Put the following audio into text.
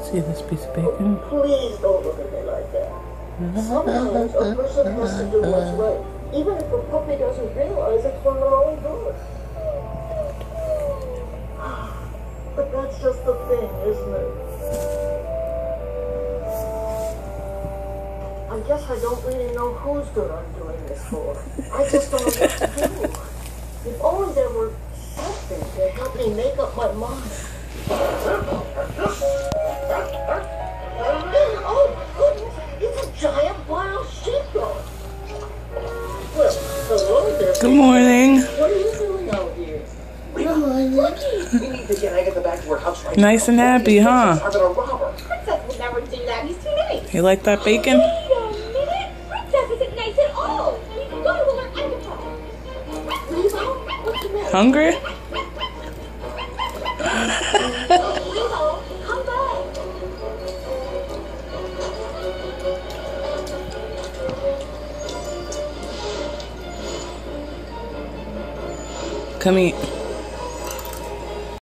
See this piece of bacon? Please don't look at me like that. Sometimes a person has to do what's right, even if a puppy doesn't realize it's for their own good. But that's just the thing, isn't it? I guess I don't really know whose good I'm doing this for. I just don't know what to do. If only there were something to help me make up my mind. Oh, goodness, it's a giant wild sheepdog. Well, hello there. Good morning. What are you doing out here? Good morning. We need to get back to her house right Nice now. and happy, huh? Princess a robber. Princess would never do that. He's too nice. You like that bacon? Wait a minute. Princess isn't nice at all. We can go to her undercover. Lebo, what's the matter? Hungry? Lebo, come back. Come eat.